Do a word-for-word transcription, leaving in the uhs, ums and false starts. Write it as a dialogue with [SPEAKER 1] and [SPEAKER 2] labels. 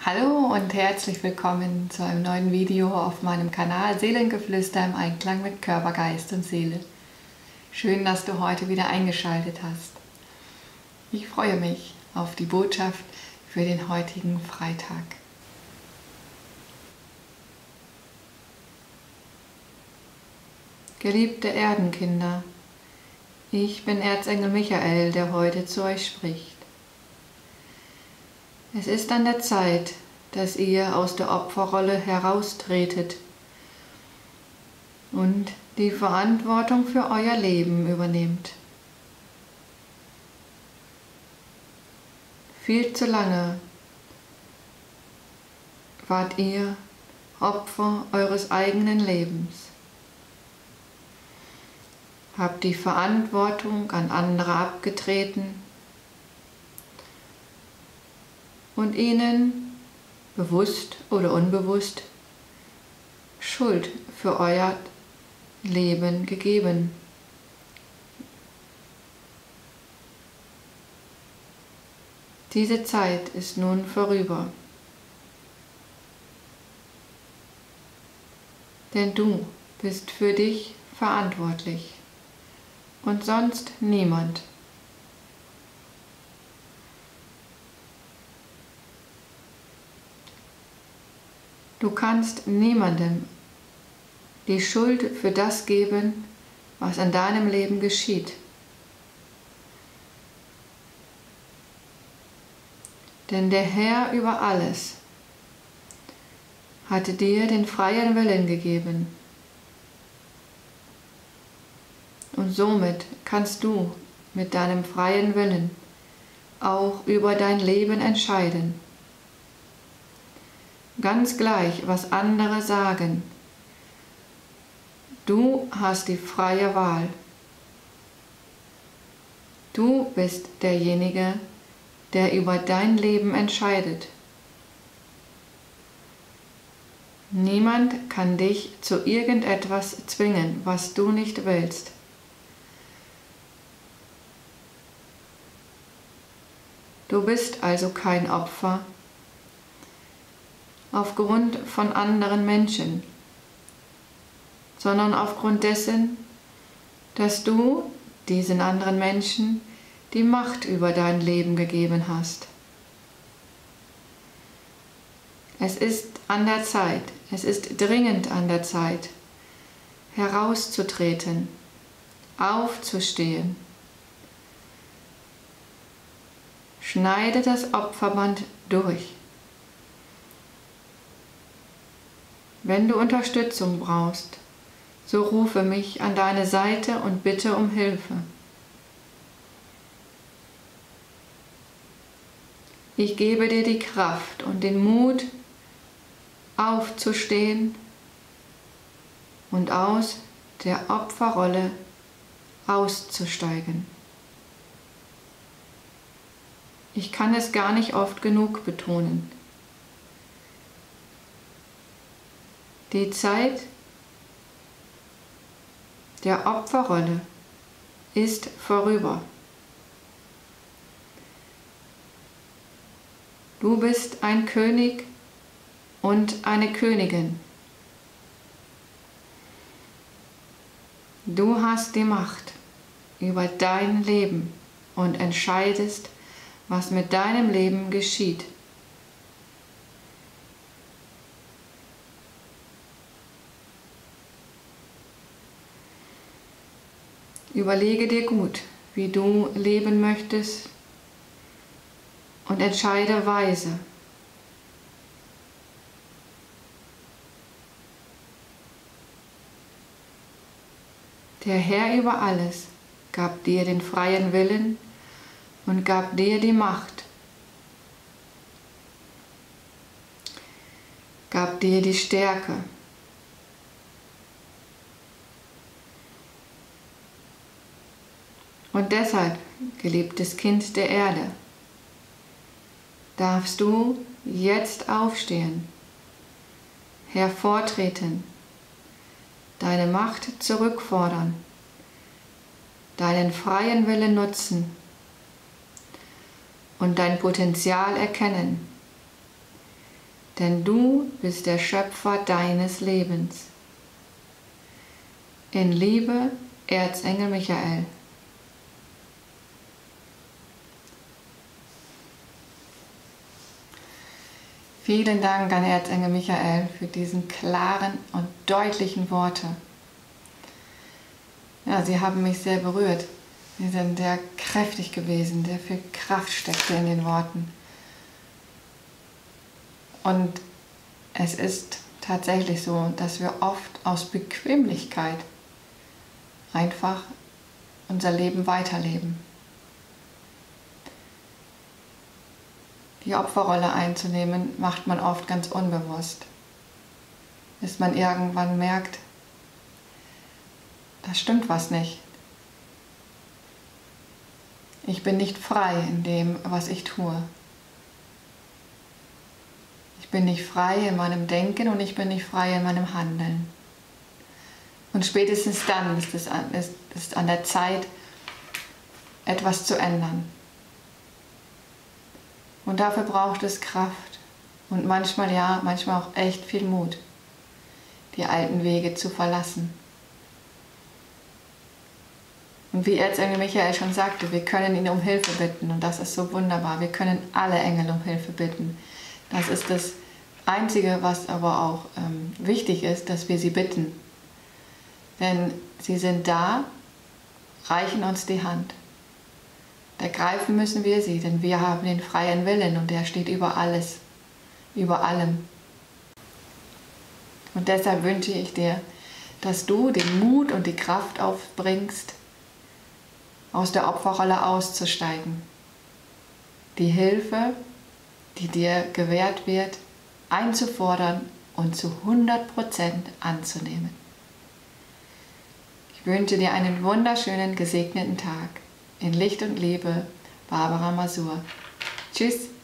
[SPEAKER 1] Hallo und herzlich willkommen zu einem neuen Video auf meinem Kanal Seelengeflüster im Einklang mit Körper, Geist und Seele. Schön, dass du heute wieder eingeschaltet hast. Ich freue mich auf die Botschaft für den heutigen Freitag. Geliebte Erdenkinder, ich bin Erzengel Michael, der heute zu euch spricht. Es ist an der Zeit, dass ihr aus der Opferrolle heraustretet und die Verantwortung für euer Leben übernehmt. Viel zu lange wart ihr Opfer eures eigenen Lebens, habt die Verantwortung an andere abgetreten und ihnen, bewusst oder unbewusst, Schuld für euer Leben gegeben. Diese Zeit ist nun vorüber, denn du bist für dich verantwortlich und sonst niemand. Du kannst niemandem die Schuld für das geben, was in deinem Leben geschieht. Denn der Herr über alles hatte dir den freien Willen gegeben. Und somit kannst du mit deinem freien Willen auch über dein Leben entscheiden. Ganz gleich, was andere sagen. Du hast die freie Wahl. Du bist derjenige, der über dein Leben entscheidet. Niemand kann dich zu irgendetwas zwingen, was du nicht willst. Du bist also kein Opfer aufgrund von anderen Menschen, sondern aufgrund dessen, dass du diesen anderen Menschen die Macht über dein Leben gegeben hast. Es ist an der Zeit, es ist dringend an der Zeit, herauszutreten, aufzustehen. Schneide das Opferband durch. Wenn du Unterstützung brauchst, so rufe mich an deine Seite und bitte um Hilfe. Ich gebe dir die Kraft und den Mut, aufzustehen und aus der Opferrolle auszusteigen. Ich kann es gar nicht oft genug betonen. Die Zeit der Opferrolle ist vorüber. Du bist ein König und eine Königin. Du hast die Macht über dein Leben und entscheidest, was mit deinem Leben geschieht. Überlege dir gut, wie du leben möchtest und entscheide weise. Der Herr über alles gab dir den freien Willen und gab dir die Macht, gab dir die Stärke. Und deshalb, geliebtes Kind der Erde, darfst du jetzt aufstehen, hervortreten, deine Macht zurückfordern, deinen freien Willen nutzen und dein Potenzial erkennen, denn du bist der Schöpfer deines Lebens. In Liebe, Erzengel Michael. Vielen Dank an Erzengel Michael für diesen klaren und deutlichen Worte. Ja, sie haben mich sehr berührt. Sie sind sehr kräftig gewesen, sehr viel Kraft steckte in den Worten. Und es ist tatsächlich so, dass wir oft aus Bequemlichkeit einfach unser Leben weiterleben. Die Opferrolle einzunehmen, macht man oft ganz unbewusst, bis man irgendwann merkt, da stimmt was nicht. Ich bin nicht frei in dem, was ich tue. Ich bin nicht frei in meinem Denken und ich bin nicht frei in meinem Handeln. Und spätestens dann ist es an, ist, ist an der Zeit, etwas zu ändern. Und dafür braucht es Kraft und manchmal ja, manchmal auch echt viel Mut, die alten Wege zu verlassen. Und wie Erzengel Michael schon sagte, wir können ihn um Hilfe bitten und das ist so wunderbar. Wir können alle Engel um Hilfe bitten. Das ist das Einzige, was aber auch ähm, wichtig ist, dass wir sie bitten. Denn sie sind da, reichen uns die Hand. Ergreifen müssen wir sie, denn wir haben den freien Willen und der steht über alles, über allem. Und deshalb wünsche ich dir, dass du den Mut und die Kraft aufbringst, aus der Opferrolle auszusteigen. Die Hilfe, die dir gewährt wird, einzufordern und zu hundert Prozent anzunehmen. Ich wünsche dir einen wunderschönen, gesegneten Tag. In Licht und Liebe, Barbara Masur. Tschüss.